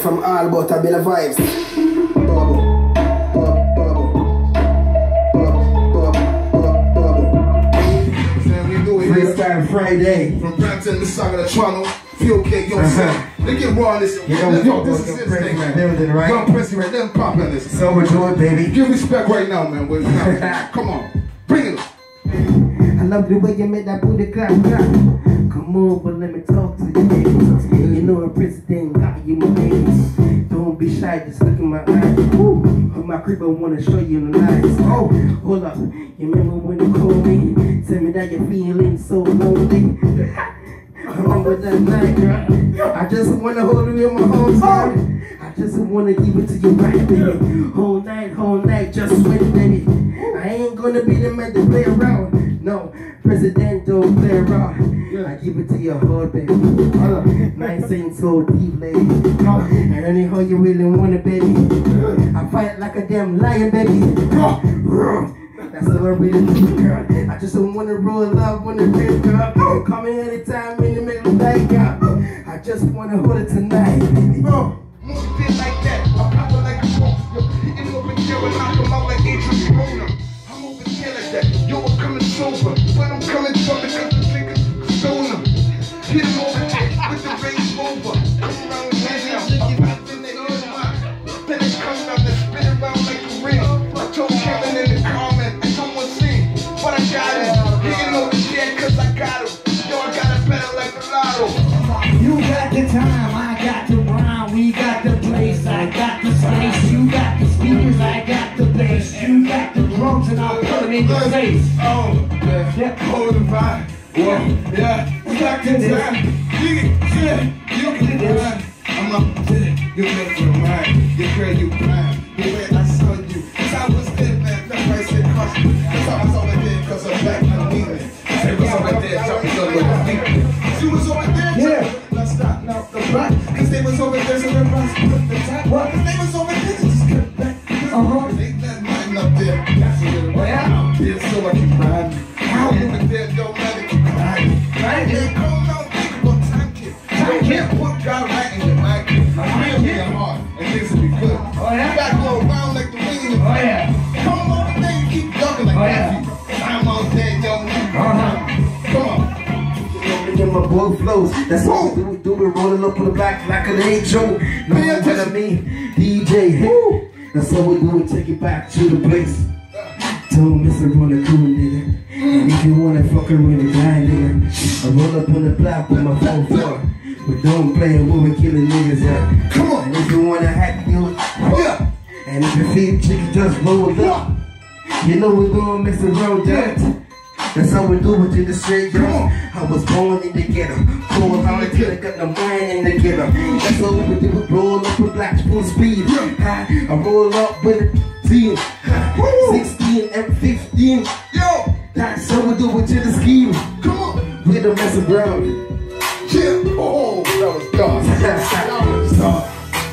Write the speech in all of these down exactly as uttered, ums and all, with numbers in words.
from All About a Bill of Vibes. Bubble. Freestyle Friday. From Brampton to Saga to Toronto. Feel okay, yo, uh-huh. They get raw on this. You know, yo, this is this thing, man. Building, right? Young Prissy, right? Them pop on this. So we're doing, baby. Give respect right now, man. Come on. Bring it up. I love the way you make that booty clap, clap. Come on, but let me talk to you, baby. You know a president got you, my baby. Don't be shy, just look in my eyes. Woo. My creeper wanna show you the lights. Oh, hold up. You remember when you called me? Tell me that you're feeling so lonely. I remember that night, girl. I just wanna hold you in my whole time. I just wanna give it to you right, baby. Whole night, whole night, just sweat, baby. I ain't gonna be the man to play around. No, President don't play around. I give it to your heart, baby. Nice and so deep, lady. And anyhow you really want it, baby. I fight like a damn lion, baby. That's all I really do, girl. I just don't wanna roll up on the bed, girl. Call me anytime in the middle of the night, girl. I just wanna hold it tonight, baby. Bro, move it like that. I pop it like a smoke. In over here and knock them out like Adrian Corona. I'm over here like that. Yo, I'm coming sober, but I'm coming from the country niggas stoner. Hit them over with the Range Rover. Come around and hang out. I'm out in the ear. Then it comes out and spin around like a ring. I told Kevin in the comment, and someone sing. But I got it. Hitting over there cause I got him. Yo, I got it better like the lotto. You got the time, I got the rhyme. We got the place, I got the space. You got the speakers, I got the bass. You got the drums and I'll put them in your face. Oh, yeah, yeah, hold the vibe. Yeah, yeah, we got the time. Yeah, you can do it. I'm up there, you make for the mind. You pray, you blind. The way I saw you, cause I was there, man. That's why I said cost me. Cause I was over there, cause I'm back, I'm leaving. She was over there, jumping on the feet. She was over there, yeah. Let's stop now the block. Cause they was over there, so they're about to put the top. What? Cause they was over there, they just cut back. Uh-huh. They that mine up there. That's a little way out there, so I keep riding. How over there, don't let it keep riding. Right there, come on, think about time, kid. You can't put God right in your mind. I'm real in hard, and things will be good. Oh, yeah? You gotta go around like the wind in the Oh, yeah. Come on, then you keep ducking like oh, yeah. that. I'm all dead, young man. Uh-huh. Come on. In my blood flows. That's what we do. We do it rolling up on the back like an angel. No one telling me, D J. Hey. That's what we do. We take it back to the place. Don't miss a roll of cool, nigga. And if you wanna fuck her with a guy, nigga, I roll up on the block with my phone floor. But don't play when we killing niggas, yeah. Come on. And if you wanna hack, you yeah. And if you feel chicken, just blow it up. You know we gonna mix the road, yeah. That's how we do it in the street, yo. I was born in the ghetto. Cold how I kill, got the mind in the ghetto. That's all we do, we roll up with black full speed. I roll up with a team. sixteen and fifteen. Yo! That's how we do it to the scheme. Come on! We don't mess around. Yeah! Oh, that was dark. That was dark.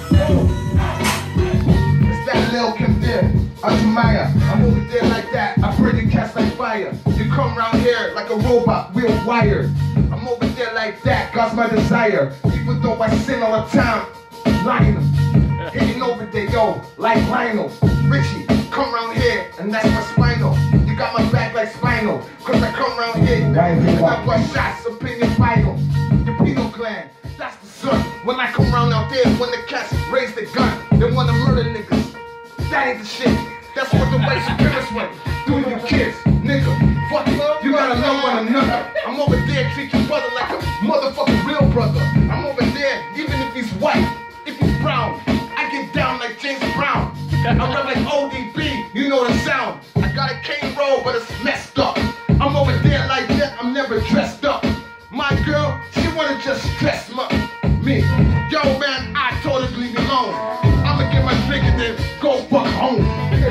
It's that Lil Kim there. I'm Maya. I'm over there like that. I bring the cats like fire. You come around here like a robot, we're wired. I'm over there like that, God's my desire. Even though I sin all the time, lying. Hitting over there, yo, like Lionel. Richie, come around here, and that's my spinal. You got my back like spinal. Cause I come around here, and I got shots up in your vital. Your penal gland, that's the sun. When I come around out there, when the cats raise the gun, they wanna murder niggas. That ain't the shit. That's what the white supremacists want. Doing your kids, nigga. Fuck it. You gotta know one another. I'm over there, treat your brother like a motherfucking real brother. I'm over there, even if he's white, if he's brown. I get down like James Brown. I rap like O D B, you know the sound. I got a cane roll, but it's messed up. I'm over there like that, I'm never dressed up. My girl, she wanna just dress me. Yo, man, I told her to leave me alone. I'ma get my drink and then go fuck home.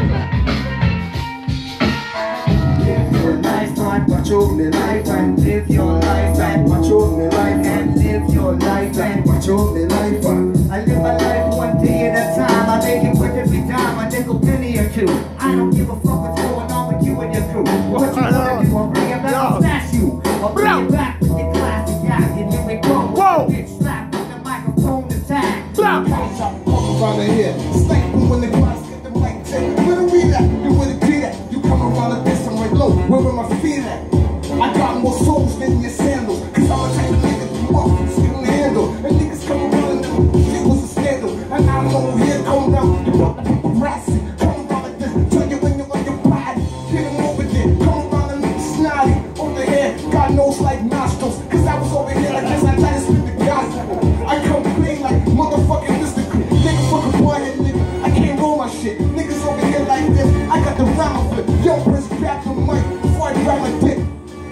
Live your life and watch over me life and live your life and watch over me life and live your life and watch over me life. I live my life one day at a time. I make it worth every dime, a nickel, penny or two. I don't give a fuck what's going on with you and your crew. What you wanna do? I'll bring it back and smash you. I'll bring it back with your classic yak and here we go. Whoa! Bitch slap with the microphone attack. around the head. It's like when the glass get the mic check. Where the weed at? You where the beat at? You come around like this, I'm right low. Where am I feet at? I got more souls than your sandals. Cause I'm a type of nigga you motherfuckers couldn't handle. And niggas come around and them shit was a scandal. And I'm over here come down, you want the paparazzi. Come around like this, turn you in your on your body. Hit him over there, come around and make snotty. Over here, God knows like nostrils. Cause I was over here like this, I try to spit the gospel. I come clean like motherfucking mystical. Nigga fucking boyhead nigga, I can't roll my shit. Niggas over here like this, I got the rhyme flip. Yo, Prince, grab the mic before I grab my dick.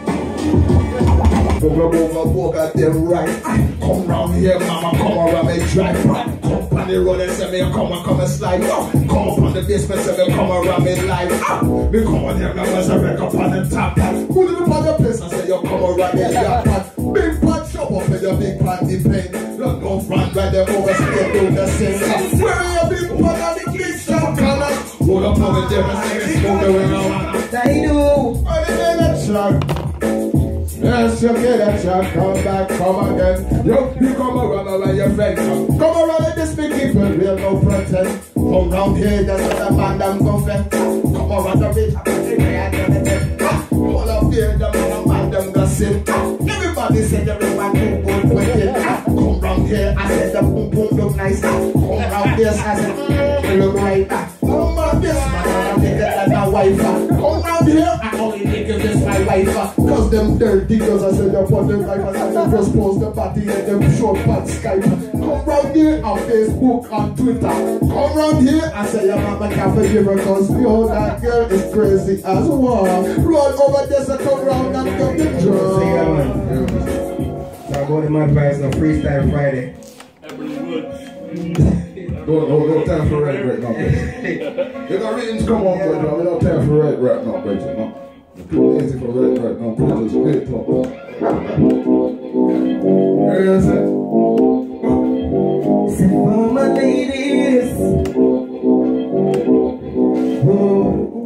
Go go go go walk out there right. Come round here, mama, come around me drive. Come on the road and say me come and come and slide. Come up on the basement, say me come around me live. Me come on here, now as I wreck up on the top. Put it up on the place and say you come around me your pot. Big pot show up with your big panty pain. Look no front right there over stay do the same. Where are your big pot and the glitch shop color? Hold up over there and say me smoke the way I want. I do. On the end of truck. Yes, you get a shot, come back, come again. Yo, you come around where your friends come. Come around like this big people, real no pretend. Come round here, just let the man them go fend. Come around the bitch, I'm going to hold up here, the man them go sit. Everybody said everybody boom boom with it. Come round here, I said the boom boom look nice. Come round this, I said mm, look right. Come round this, man, I'm nigga like my wife. Come round here, I only nigga this my wife. Cause them dirty girls, I said you put them like I said them just post the party and them short fat Skype. Come round here on Facebook, on Twitter. Come round here, I say your mama can't forgive her cause yo, that girl is crazy as well. Run over there, so come round and get the drum. So I go to my advice on Freestyle Friday. Don't, don't, don't time for red right now, bitch. You got ratings, come on, but we don't time for red right now, bitch. No? You're too lazy for red right now, bitch. Just wait, talk. Here's it. So for my ladies, oh,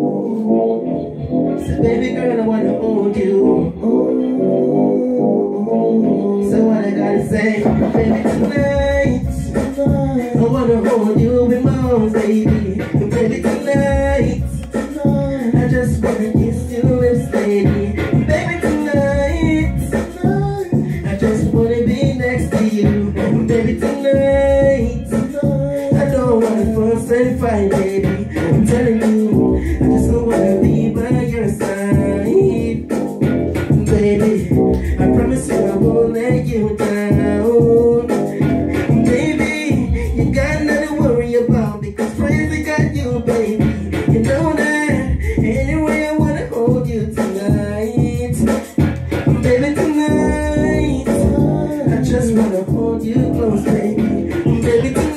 so baby girl, I wanna hold you. So what I gotta say, baby tonight, I wanna hold you in my arms, baby. Baby tonight, I just wanna kiss your lips, baby. Baby tonight, I just wanna be next to you. Baby tonight, I don't wanna fuss and fight, baby. I'm telling you, I just don't wanna be by your side, baby. I promise you I won't let you down, baby. You got nothing to worry about because crazy got you, baby. You know that. Anyway, I wanna hold you tonight, baby tonight. I just wanna hold you close, baby. Baby tonight.